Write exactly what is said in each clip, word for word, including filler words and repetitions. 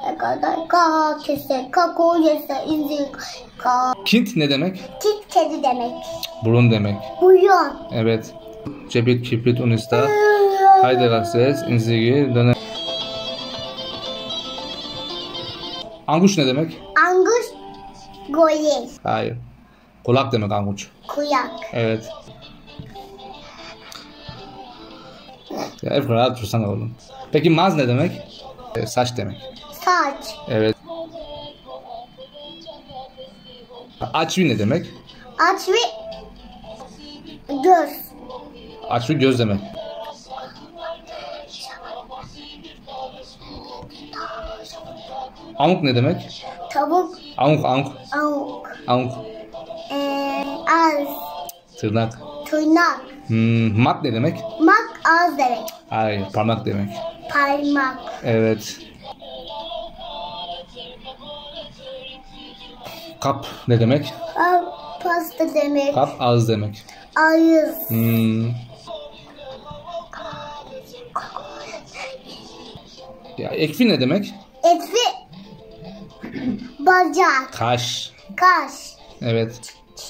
kadar ka kese kako yese inzi ka. Kint ne demek? Kit kedi demek. Burun demek. Buyur. Evet. Cebit, kibrit, unista. Haydi gazes, inzigi, dönem. Anguç ne demek? Angus goyes. Hayır. Kulak demek anguç. Kuyak. Evet. Ya hep rahat dursana oğlum. Peki maz ne demek? Ee, saç demek. Saç. Evet. Açvi ne demek? Aç ve göz. Açvi göz demek. Amuk ne demek? Tavuk. Amuk, amuk, Avuk. amuk. Ee, ağız. Tırnak. Tırnak. Hmm, mat ne demek? Mak ağız demek. Hayır, parmak demek. Parmak. Evet. Kap ne demek? Kap, pasta demek. Kap ağız demek. Ağız. Hmm. Ya ekfi ne demek? Etli. Bacak. Kaş. Kaş. Evet.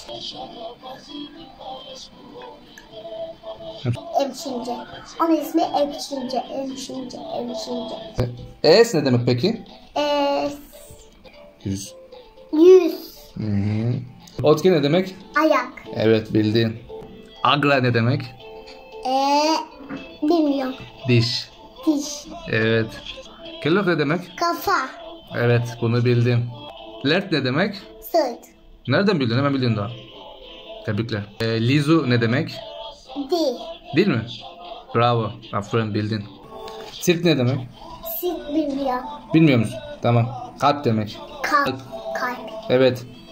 Emşince. Onun ismi Emşince. Emşince. Emşince. Es ne demek peki? Ee, Yüz. yüz. Hı hı. Otke ne demek? Ayak. Evet bildin. Agra ne demek? Ee, bilmiyorum. Diş. Diş. Evet. Kellof ne demek? Kafa. Evet bunu bildin. Lert ne demek? Sırt. Nereden bildin? Hemen bildin daha. Tebrikler. E, lizu ne demek? Dil. Değil mi? Bravo. Aferin bildin. Sirk ne demek? Sırt bilmiyor. Bilmiyor musun? Tamam. Kalp demek. Kalp. Kalp. Evet.